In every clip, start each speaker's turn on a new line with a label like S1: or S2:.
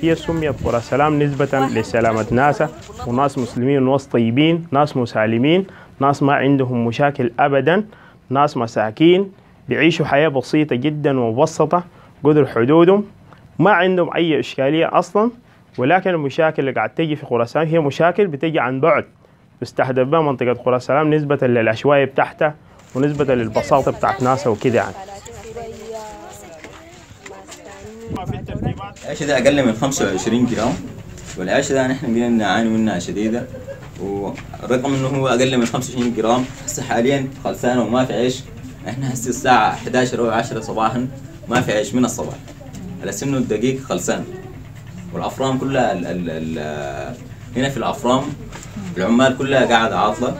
S1: هي سميت قرى السلام نسبة لسلامة ناسها، وناس مسلمين وناس طيبين، ناس مسالمين، ناس ما عندهم مشاكل أبدا، ناس مساكين بيعيشوا حياة بسيطة جدا ومبسطة قدر حدودهم، ما عندهم أي إشكالية أصلا. ولكن المشاكل اللي قاعد تجي في قرى السلام هي مشاكل بتجي عن بعد، بيستهدف بها منطقة قرى السلام نسبة للعشوائية بتاعتها ونسبة للبساطة بتاعت ناسها وكده يعني.
S2: العيش ده أقل من 25 جرام، والعيش ده نحن بقينا نعاني منها شديدة، ورغم إنه هو أقل من 25 جرام هسه حاليا خلصانة وما في عيش. احنا هسه الساعة 11 أو 10 صباحا ما في عيش من الصباح، على سنه الدقيق خلصان. والأفرام كلها هنا في الأفرام العمال كلها قاعدة عاطلة.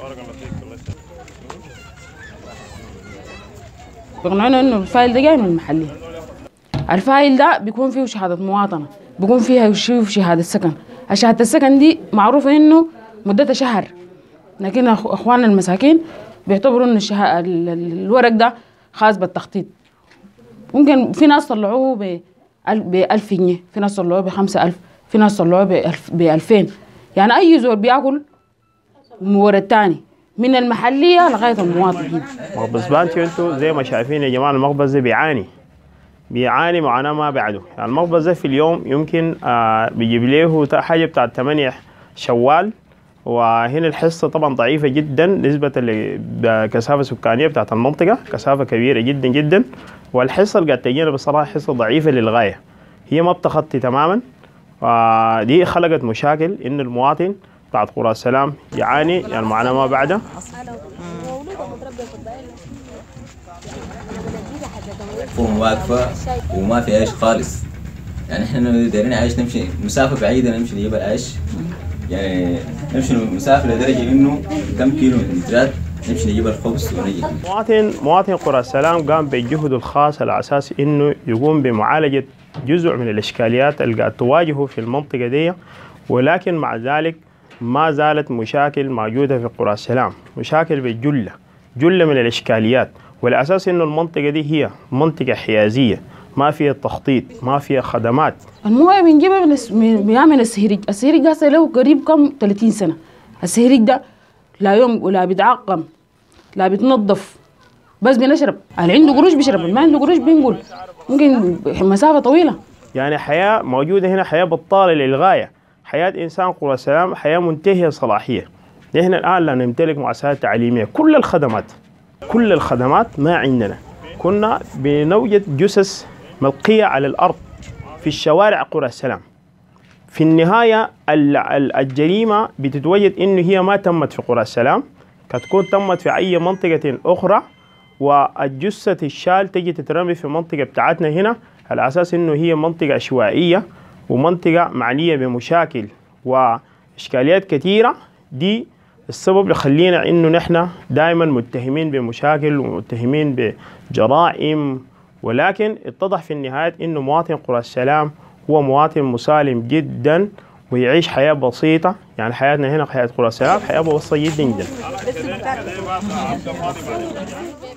S3: بيقنعونا إنه الفايل ده جاي من المحلية. الفايل ده بيكون فيه شهادة مواطنة، بيكون فيها شهادة سكن. شهادة السكن دي معروفة إنه مدتها شهر، لكن أخواننا المساكين بيعتبروا إن الورق ده خاص بالتخطيط. ممكن في ناس طلعوه ب1000 جنيه، في ناس طلعوه ب5000، في ناس طلعوه ب2000. يعني أي زول بياكل مورد تاني من المحلية لغاية المواطن هنا.
S1: مخبز بانتيو انتوا زي ما شايفين يا جماعة، المخبز ده بيعاني معاناة ما بعده. يعني المخبز ده في اليوم يمكن بيجيب له حاجة بتاعت 8 شوال، وهنا الحصة طبعا ضعيفة جدا نسبة لكثافة سكانية بتاعت المنطقة، كثافة كبيرة جدا جدا. والحصة اللي قاعد تجينا بصراحة حصة ضعيفة للغاية، هي ما بتخطي تماما. ودي خلقت مشاكل إن المواطن بتاعت قرى السلام يعاني يعني معاناة ما بعده.
S2: فوق واقفة وما في عيش خالص. يعني احنا دايرين عيش، نمشي مسافة بعيدة نمشي نجيب العيش، يعني نمشي مسافة لدرجة إنه كم كيلو مترات نمشي نجيب الخبز ونجي.
S1: مواطن قرى السلام قام بالجهد الخاص على أساس إنه يقوم بمعالجة جزء من الإشكاليات اللي قاعد تواجهه في المنطقة دي، ولكن مع ذلك ما زالت مشاكل موجودة في قرى السلام، مشاكل جلة من الإشكاليات. والأساس إنه المنطقة دي هي منطقة حيازية، ما فيها تخطيط، ما فيها خدمات.
S3: المويه بنجيبها بيعمل السهريج ده هسه له قريب كم 30 سنة. السهريج ده لا يوم ولا بيتعقم لا بيتنظف، بس بنشرب. اللي عنده قروش بيشرب، اللي ما عنده قروش بنقول ممكن مسافة طويلة.
S1: يعني حياة موجودة هنا، حياة بطالة للغاية. حياة إنسان قرى السلام حياة منتهية الصلاحية. نحن الآن لا نمتلك مؤسسات تعليمية، كل الخدمات ما عندنا. كنا بنوجد جثث ملقية على الأرض في الشوارع قرى السلام. في النهاية الجريمة بتتوجد إنه هي ما تمت في قرى السلام، كتكون تمت في أي منطقة أخرى، والجثة الشال تجي تترمي في منطقة بتاعتنا هنا على أساس إنه هي منطقة عشوائية ومنطقة معنية بمشاكل وإشكاليات كثيرة. دي السبب اللي خلينا إنه نحن دائما متهمين بمشاكل ومتهمين بجرائم، ولكن اتضح في النهاية إنه مواطن قرى السلام هو مواطن مسالم جدا ويعيش حياة بسيطة. يعني حياتنا هنا حياة قرى السلام حياة بسيطة جدا جدا.